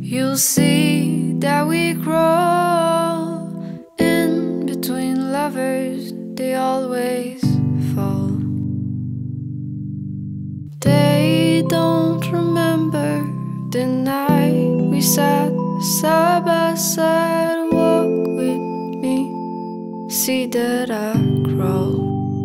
You'll see that we grow. In between lovers, they always fall. They don't remember the night we sat side by side. Walk with me, see that I crawl.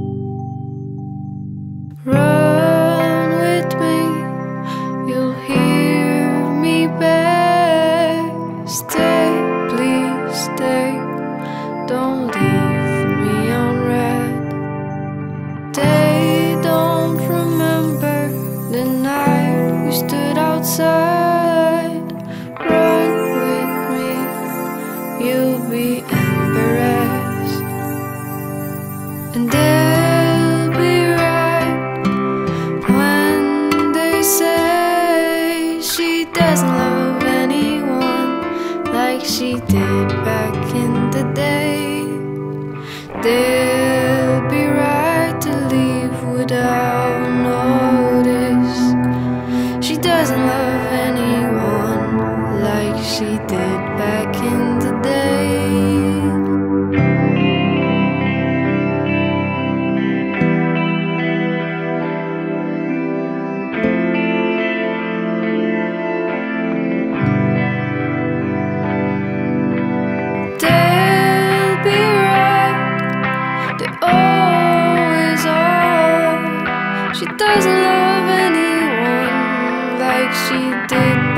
Run with me, you'll hear me beg. Stay, please stay, don't leave me unread. They don't remember the night we stood outside. Run with me, you'll be embarrassed. And they'll be right when they say she doesn't love anyone like she did back in the day. They'll be right to leave without notice. She doesn't love anyone like she did back in the day. They'll be right, they always are. She doesn't love anyone like she did